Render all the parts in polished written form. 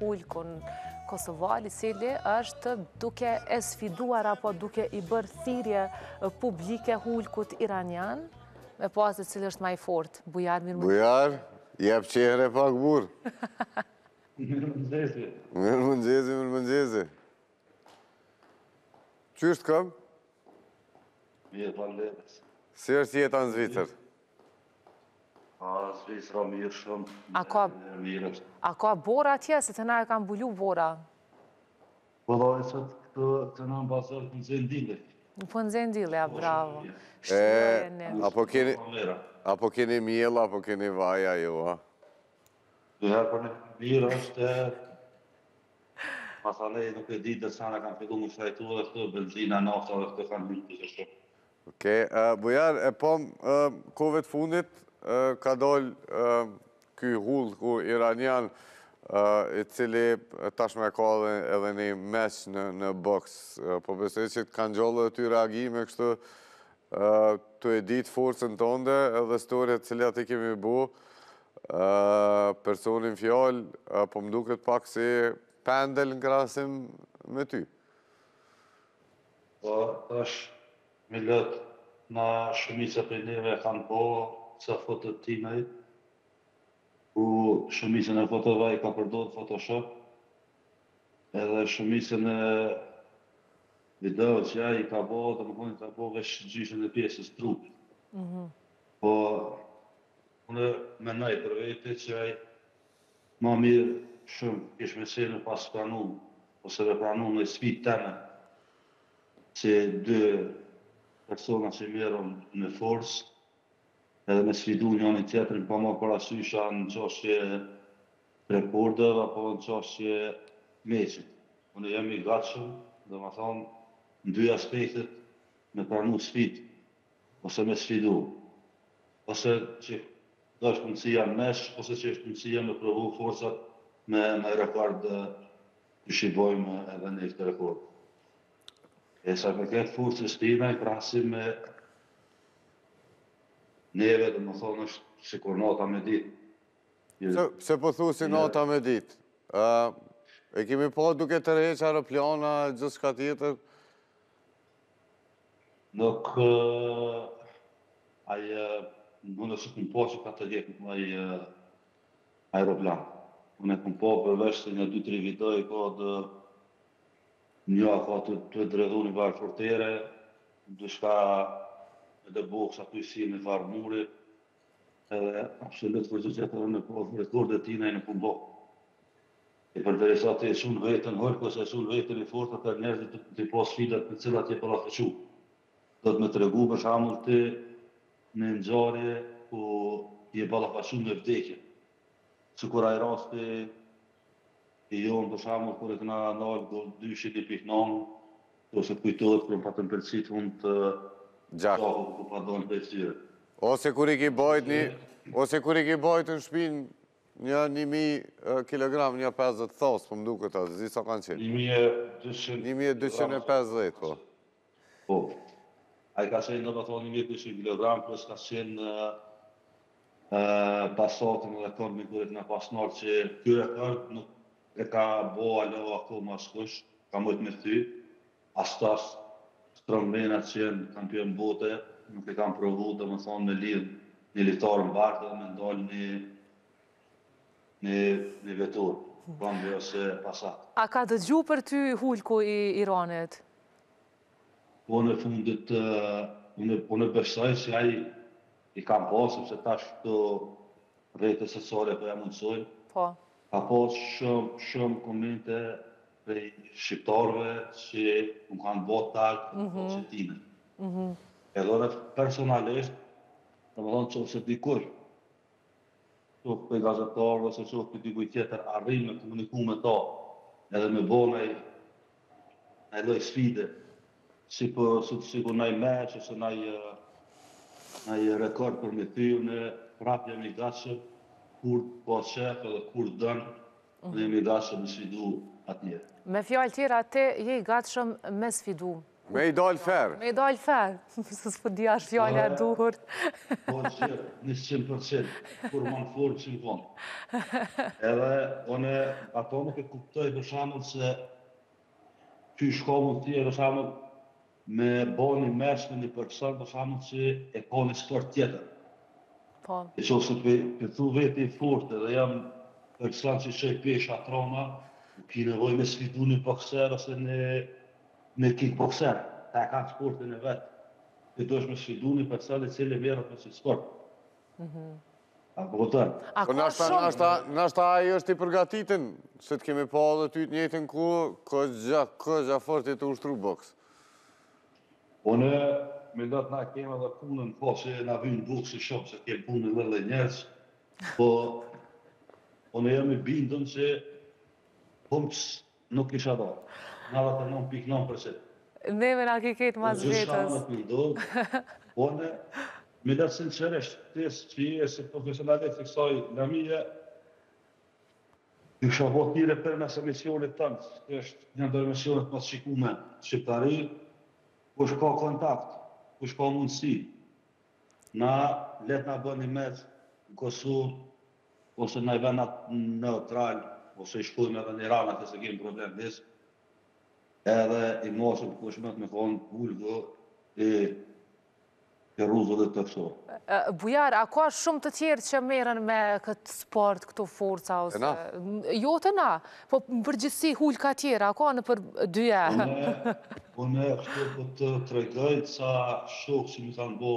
Hulkun Kosovar, i cili është duke e sfiduar apo duke i bërë thirrje publike Hulkut iranian, me pas se cili është më i fortë. Bujar, mirë. Bujar, jep qehre pak burë. Mirëmëngjesi. Mirëmëngjesi. Qështë kam? Mirë, falenderës. Si është jeta në Zvicër? Zvicra mirë shumë. A ka bora atje, se të na e kam bulu bora? Po dojë që të në mbazër të nëzën dile. Në po nëzën dile, ja, bravo. Apo keni mjela, apo keni vaja, jo, a? Dyherë për në mirë është masalej nuk e ditë dhe sana kanë fillu më shajtu dhe këtë benzina, nafta dhe këtë kanë hyrë të shumë. Oke, Bujar, e po kove të fundit ka dollë ky Hulku iranian i cili tashme ka edhe një mesh në boks. Po besoj që kanë gjollë dhe ty reagime kështu të e ditë forcën tënde edhe storjet cilat i kemi bu personin fjallë, po më duket pak si pendel në krasim me ty. Po, është me lëtë na shumica për neve kanë po sa fotët timej, ku shumicën e fotove i ka përdojt Photoshop, edhe shumicën e video që ja i ka bo, dhe më konin ka bo vesh gjyshën e pjesës trupit. Po, unë menaj për vete që aj ma mirë shumë ish me se në pas pranu, ose me pranu në sfit teme, që dy persona që merën në forcë, edhe me sfidu njëni tjetërin, pa ma parasysha në qashje rekordëve, apo në qashje meqit. Unë jam i gatshëm, dhe ma thonë, në dy aspektet me pranu sfit, ose me sfidu. Ose që do është mundësia në mesh, ose që është mundësia me provu forcat me rekord të shqibojmë edhe në këtë rekord. E sa për këtë forcës tina i krasim me neve, dhe më thonë është si kur nata me ditë. Pse po thu si nata me ditë? E kemi po duke të reqë aeroplana, gjithë shka tjetër? Nuk, unë është këmë po që ka të gjekë në aeroplan. Unë e këmë po përveç se një 2-3 vitoj, ka dhe një ka të dredhu një varë fortere, dushka edhe boks aty si në farë muri, edhe absolut për gjithë që në rekordet tina i në këmë bo. E për të resa të e sunë vetën hërko, se e sunë vetën i fortë, për njerëzit të i pas sfidat në cilat je për afequ. Do të me të regu për shamull të në nxarje ku je balafashu me vdekje. Së kur aj rasti i jonë për shamull kur e këna nalë do dyshit i piknonë, ose kujtohet për patën përcit unë të gjaku ku pa donë për tyre. Ose kur i ki bajt në shpinë një 1.000 kilogram, një 50 thos, po më duke ta, zi sa kanë qenë? 1.250, po. Po. A i ka qenë në baton 1.200 kilogram, plus ka qenë pasatën dhe kërmi kërët në pasnarë që kjo rekord nuk e ka bo alo akoma shkush, ka mëjtë me ty, astas strongmenat që jenë kampion bote, nuk e kam provu dhe më thonë me lidhë një liftarë në bartë dhe me ndalë një vetur, këmbi ose pasat. A ka dëgju për ty Hulku i Iranit? Po në fundit, unë besoj që aj i kam pasë, sepse tash këto rejtë sociale për e mundësojnë. Po. Ka pas shumë komente prej shqiptarëve që më kanë bot takë në që time. Edhe dhe personalisht, në më thonë që ose dikur, që për gazetarëve, ose që për dikuj tjetër, arrim me komuniku me ta, edhe me bo në loj sfide, si për nëj meq, ose nëj rekord për me ty, në prapë jam i gatshëm, kur po shef edhe kur dënë, në jam i gatshëm me sfidu atje. Me fjallë tjera, te je i gatshëm me sfidu Me i dalë ferë. Me i dalë ferë, së s'pëdi është fjallë e duhur. Po që 100%, kur më në forë që më vonë. Edhe, one, ato nuk e kuptoj për shambull se që shko mund tje, për shambull, me bo një mes me një person, për shambull që e ka një sport tjetër. Po. E që ose për thu veti i fort edhe jam person që shoj pesha troma, nuk ki nevoj me sfidu një bokser ose në kickboxer, ta e ka sportin e vetë. Ti do është me sfidu një person i cili merret me si sport. A kupton? A Po ka shumë? nashta ajo është i përgatitin, se të kemi pa edhe ty të njëjtën ku, këgja fort e të ushtru boks. Une, me ndot na kemë edhe punën, po që na vynë boksi shumë, se kemë punën dhe njerës, po une jam i bindën që humps nuk isha do. 99.9%. Neve nga ki ketë mas vetës. Gjithë nuk i do. Une, me dhe sinqerisht, tisë që je si profesionalit i kësaj lamije, ju shabot tire për mes emisionit tënë, që është një ndër emisionet mas shikume shqiptari, kush ka kontakt, kush ka mundësi, na let na bën një mes në Kosovë, ose në i venat neutral, ose i shkojmë edhe në Iran, atë se kemë problem disë, edhe i mosëm kush me të me thonë ullë e ruzë dhe të kësorë. Bujar, a ka shumë të tjerë që merren me këtë sport, këto forca, ose... Jo të na, po në përgjithsi hulka tjera, a ka në për dyja? Une kështu po të tregoj sa shokë që mi kanë bo,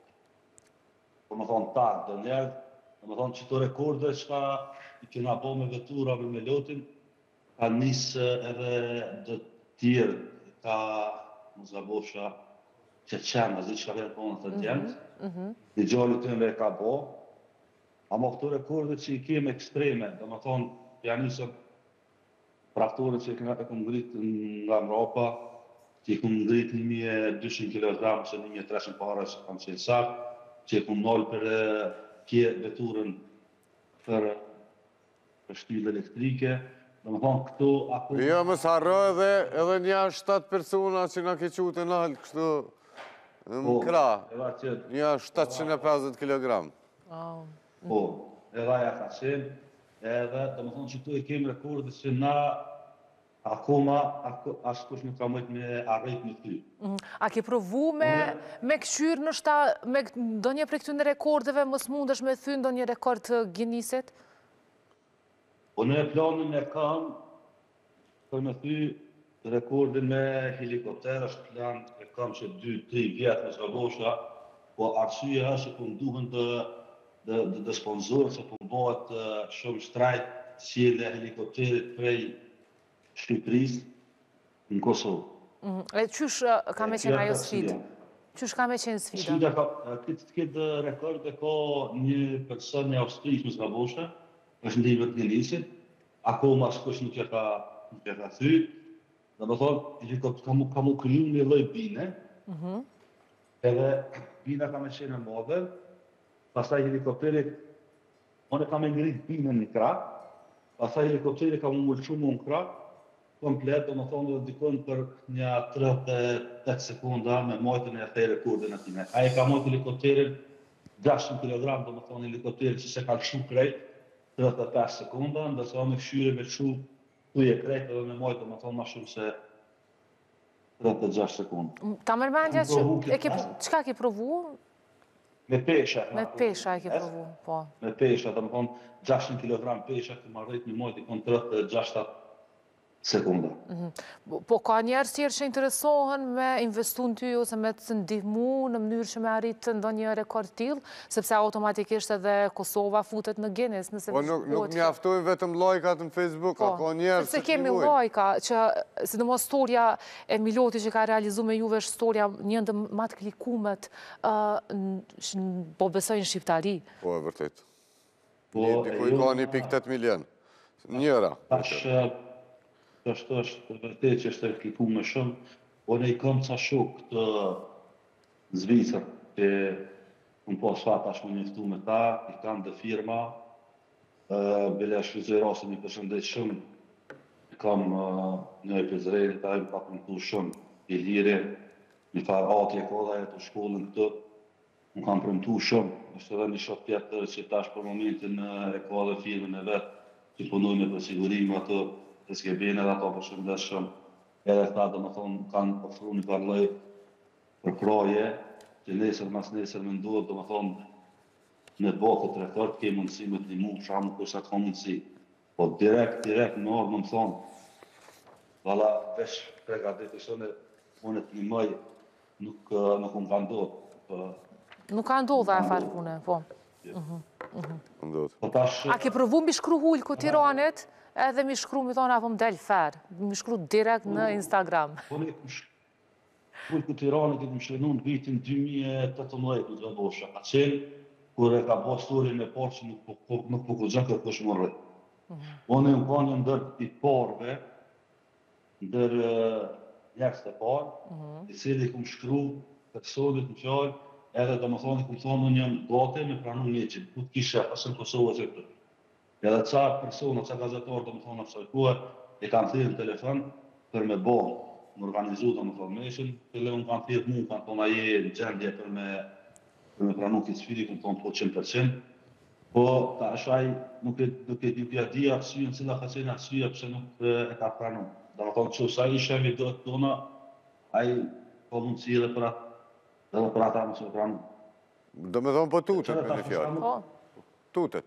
po më thonë takë dhe njerë, po më thonë që të rekorde që i kena bo me vetura me lotin, ka nisë edhe dhe tjerë, ka më zabosha që qenë, zi që ka vjetë ponë të djemët, një gjallit të nëve ka bo, ama këto rekorde që i kemë ekstreme, dhe më thonë, janë nisëm praktore që e këmë ngritë nga Mrapa, që i këmë ngritë 1200 kg, ose 1300 pare, që kam qenë sakë, që i këmë nëllë për kje veturën për shtyllë elektrike, dhe më thonë këto... Jo, më sarro edhe një 7 persona që nga ke qute nëllë kështu në kra, një 750 kg. Po, edhe aja ka qenë, edhe dhe më thonë që këtu e kemë rekorde që na akoma asë kush nuk ka mëjtë me arrejt me ty. A ke provu me këshyrë në shta, me do një prej këtyne rekordeve, mos mund është me thynë do një rekord të Guinnessit? Po në planin e kam, për me thy rekordin me helikopter, është plan e kam që 2-3 vjetë me zgabosha, po arsye është që po më duhen dhe sponsorë, se po më bëhet shumë shtrajt sjellja e helikopterit prej Shqipërisë në Kosovë. E qysh ka me qenë ajo sfidë? Qysh ka me qenë sfida? Sfida ka, këtë rekord e ka një person një Austrishë me zgabosha, është ndihmet një lisit, akoma s'kush nuk e ka thy, dhe më thonë, ka mu kryu një lloj bine, edhe bina ka me qenë e madhe, pastaj helikopterit, one ka me ngrit bine një krah, pastaj helikopterit ka mu mulqu mu në krah, komplet, dhe më thonë, dhe dikon për një 38 sekunda me majtën e thej rekordin atime. Aje ka majtë helikopterin 600 kg, dhe më thonë, helikopterin që se ka lëshu krejt, 35 sekunda, ndërsa me këshyre me lëshu tuje krejt edhe me majtë, dhe më thonë, ma shumë se 36 sekunda. Ta mërmendja që, qka ke provu? Me pesha. Me pesha e ke provu, po. Me pesha, dhe më thonë, 600 kg pesha, të marrejt një majtë, i konë 36 sekunda. Po ka njerës tjerë që interesohen me investu në ty ose me të ndihmu në mënyrë që me arritë ndonjë rekord tillë, sepse automatikisht edhe Kosova futet në Guinness. Po nuk mjaftojnë vetëm lajkat në Facebook, a ka njerës që sepse kemi lajka që, sidomos storja e Miloti që ka realizu me juve është storja një ndë matë klikumet po besojnë shqiptari. Po, e vërtet. Dikuj ka 1.8 milion. Njëra. Kështë është vërtet që është e kliku me shumë, po ne i kam ca shok të Zvicër, që unë pas fat ashtë më njëftu me ta, i kam dhe firma, bile shvizoj rasën i përshëndet shumë, i kam një e pezrejnë, ta i më ka përmëtu shumë, i liri, një farë atje koda e të shkollën këtë, më kam premtu shumë, është edhe një shok tjetër që tash për momentin e ka dhe firmën e vetë, që punojnë për sigurimë ato të SGB-n edhe ato për shëndes shumë. Edhe këta dhe më thonë kanë ofru një parloj për kraje, që nesër mas nesër me ndodhë dhe më thonë në botë të rekord, ke mundësi me të një mund, shamë kërsa ka mundësi. Po direkt në orë më thonë, valla vesh pregadit, ishone unë të një mëj, nuk më ka ndodhë. Nuk ka ndodhë e farë pune, po. Ndodhë. A ke provu mi shkru Hulku Tiranit, edhe mi shkru, mi thonë, apo më del fer, mi shkru direkt në Instagram. Hulku Tiranit i më shënu në vitin 2018 në të bosha. A qenë, kur e ka bo storin e parë që nuk po këgjën kërkush më rrët. Unë e më ka një ndër i parve, ndër njerës të parë, i cili ku më shkru personit në fjallë, edhe do më thonë, ku thonë unë jam gati me pranu mjeqin, ku të kishe asë në Kosovë që këtë. Edhe ca persona, ca gazetarë, do më thonë, apsajkuar, e kanë thirë në telefon për me bo, më organizu, do më thonë, meshin, pëlle unë kanë thirë mu, kanë thonë aje në gjendje për me pranu këtë sfidi, ku thonë po 100%. Po, ta ashaj, nuk e di arsyën, cila ka qenë arsyja pëse nuk e ka pranu. Do më thonë, që sa ishe videot tona, aj po mundësi edhe për ata më se pranu. Do me thonë po tutet me një fjallë. Tutet.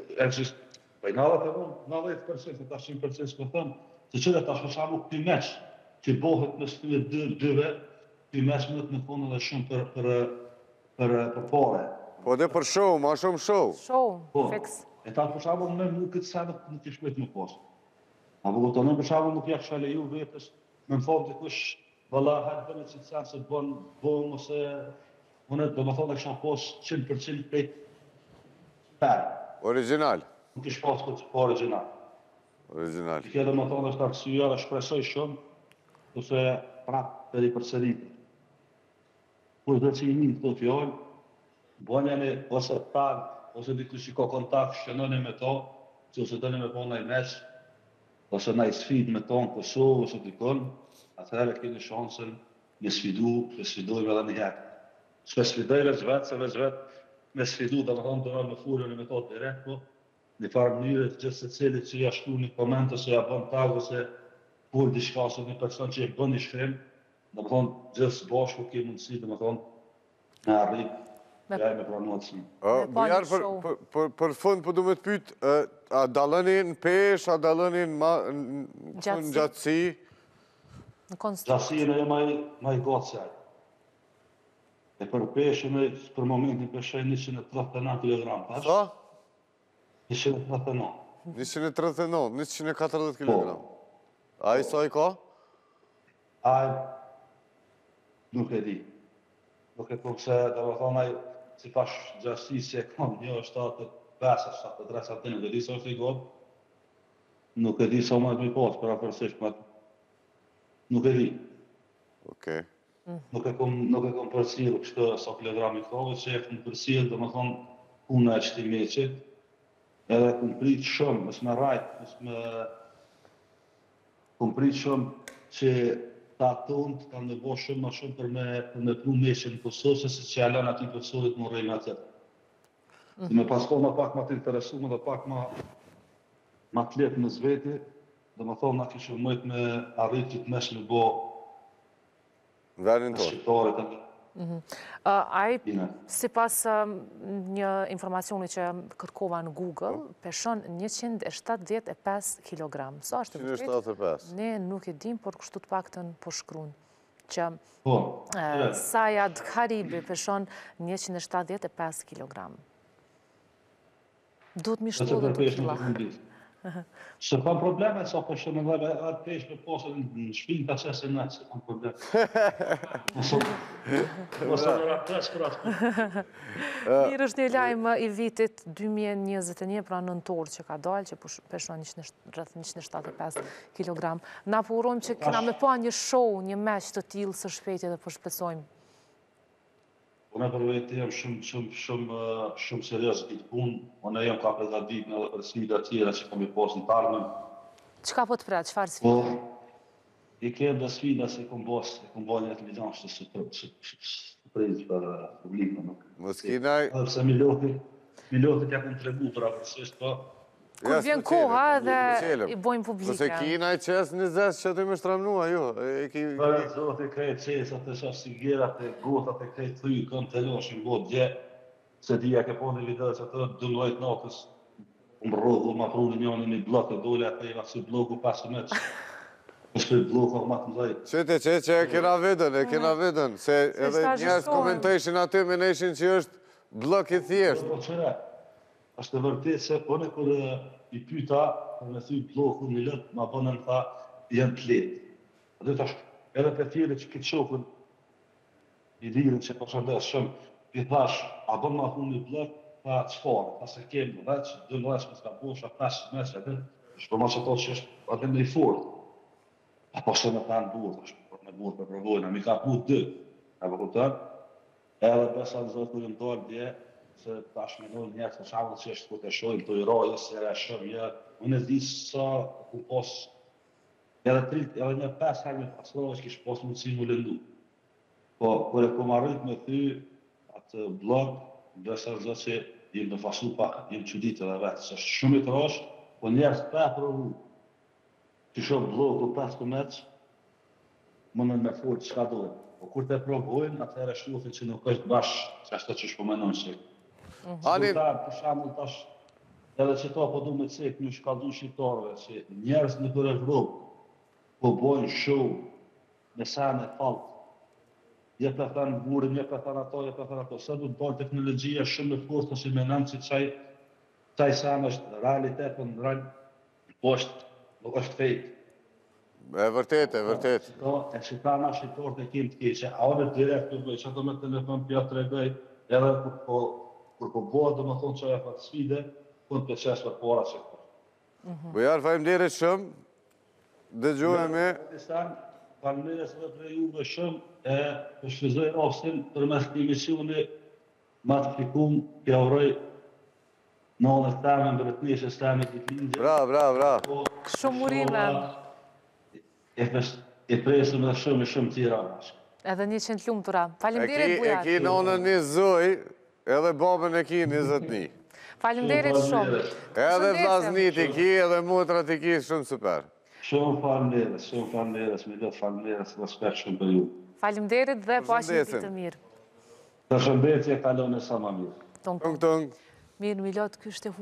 Paj 90% ta 100% s'ko thëmë, se qëre ta shoshamu këti meq, që bohet me së dyve, këti meq më të në thonë edhe shumë për pare. Po dhe për show, ma shumë show. Show, fix. E ta shoshamu me mu këtë sa nuk i shkujt më posë. Apo këtë në shoshamu nuk jakë shale ju vetës, me më thonë të kush, valla hajtë bënë që të sanë se bënë ose unë do më thonë e kësha posë 100% pejt perë. Original. Nuk ish pasë këtë po original. Original. Kjo dhe më thonë është arsyja dhe shpresoj shumë, ose prapë për i përsëritë. Kur dhe që i një të fjallë, bënjani ose tagë, ose dikush që ka kontakt, shënoni me to, që ose dëni me po nëjë meqë, ose nëjë sfid me to në Kosovë, ose dikon, atëherë keni shansën me sfidojme edhe një hekë. Shpe sfidoj veç vetë, se veç vetë me sfidu, dhe më thonë dëna me furën e me to direkt, po, një farë mënyrë të gjithë se cilit që ja shkru një koment, ose ja bën tag, ose kur diçka, ose një person që e bën një shkrim, dhe më thonë gjithë së bashku ke mundësi, dhe më thonë, me arrit, ja e me pranuat si. Bujar, për fund, për du me të pytë, a dalëni në pesh, a dalëni në gjatësi? Gjatësi në e maj gatë se ajë. E për peshën e për momentin peshaj 139 kg, pash? Sa? 139. 139, 140 kg. A i sa i ka? A i nuk e di. Nuk e po pëse, dhe më thonë, si pash gjashti si e kam, një është 75, 73 cm, nuk e di sa është i godë. Nuk e di sa më e të mi pasë, për apërsisht, nuk e di. Okej. Nuk e kom përcilë kështë sa kilogrami këtove, që e kom përcilë, dhe më thonë, puna e qëti meqit, edhe kom pritë shumë, mësë me rajtë, kom pritë shumë që ta tonë kanë nëvo shumë ma shumë për me pru meqin në Kosovë, se që jalan ati personit më rejnë atër. Me pasko ma pak ma të interesume dhe pak ma të letë në zveti, dhe më thonë, na kishë mëjtë me arritë që të mesh me bo Verin tonë. Si pas një informacioni që kërkova në Google, peshon 175 kg. Sa është të 175? Ne nuk e dim, por kështu të paktën po shkruan. Që Sajad Karibi peshon 175 kg. Duhet mi shtu dhe të kila. Se kam probleme, sa po shumë edhe atë pesh me posën në shpinë ka qese në se kam probleme. Mësë në rates për atë. Mirë është një lajmë i vitit 2021, pra nëntor që ka dalë, që peshon rrëth 175 kg. Na purojmë që kena me pa një show, një meq të tilë së shpejti dhe po shpesojmë. Unë për vetë jam shumë serios këtë punë, unë jam ka përgatit në dhe për sfida tjera që kam i posë në tarmën. Qëka po të prea, qëfar sfida? i kemë dhe sfida se kom bo një të milion që surprizë për publikën. Mos kinaj... Edhe pse milotët ja kom tregu për avërsisht, po. Kur vjen koha dhe i bojmë publike. Nëse kinaj qes 20 që të më shtramnua, jo. Për zotë e krejt qesat e shafsigerat e gotat e krejt thuj, këm të loshin god dje, se ti ja ke po një video që të dëllojt natës, më rrëdhu, ma pru një një blok e dole, atë i vasi bloku 5 metrë. Në shpër bloku ma të mdoj. Qëte, e kena vedën, se edhe njerës komentojshin aty me neshin që është blok i thjeshtë. Ashtë të vërtet se pone kërë i pyta, për me thuj bloku një lëtë, ma bënën tha, janë të letë. Dhe tash, edhe për tjere që këtë shokën, i lirin që përshëndes shumë, i thash, a bën ma thuj një blok, tha qëfarë, tha se kemë veç, 2 veç më s'ka bosha, 5 metrë, edhe, shpër ma që to që është atë në i fort. A po se me ta në burë, për me burë për provojnë, a mi ka pu 2, e për këtër, edhe besa në zotë kërë më dalë dje, se tash me nojnë njerë të shamëllë që është këtë e shojnë, të i rojë, se e shumë, unë e di sa ku pos, edhe një 5 herë me pasrove që kishë pos mundësi mu lëndu. Po, kër e kom arrit me thy atë blog, besa në zotë që jem në fasu pak, jem që ditë edhe vetë, se është shumë i të rosh, po njerës të provu, që shumë blog të 5 metrë, mënën me fort që ka dojnë. Po kur të provojnë, atëherë shlufin që nuk është bashkë, që ashtë që shpomenon që. Shqiptar, për shambull tash, edhe që ta po du me cek një shkaldu shqiptarëve, që njerës në për Evropë po bojnë show me sene faltë, je për thënë burim, je për thënë ato, se du të bojnë teknologjia shumë në fortë, që me nëmë që qaj sene është realitet, po është fejtë. E vërtet. E që ta nga shqiptarët e kemë të keqe, a onë direkt të bëj, që ato me telefon pja të regoj, edhe kur po bëhet dhe më thonë që e fa të sfide, kënë të qesë për pora që këto. Bujar, faleminderit shumë, dëgjohemi. Faleminderit edhe për juve shumë, e përshfizoj rastin për mes të emisioni, ma të fikum, kja uroj në në themen, për të njëshë themen të lindje. Bravo. Shumë urime. E presëm dhe shumë tjera. Edhe 100 lumtura. Faleminderit Bujar. E ki nonën një zoj, edhe babën e ki 21. Faleminderit shumë. Edhe vllaznit i ki, edhe motrat i ki, shumë super. Shumë faleminderit, me do faleminderit, respekt shumë për ju. Faleminderit dhe pashim ditë të mirë. Përshëndetje, kalon e sa ma mirë. Tung. Mirë, Milot, kështë e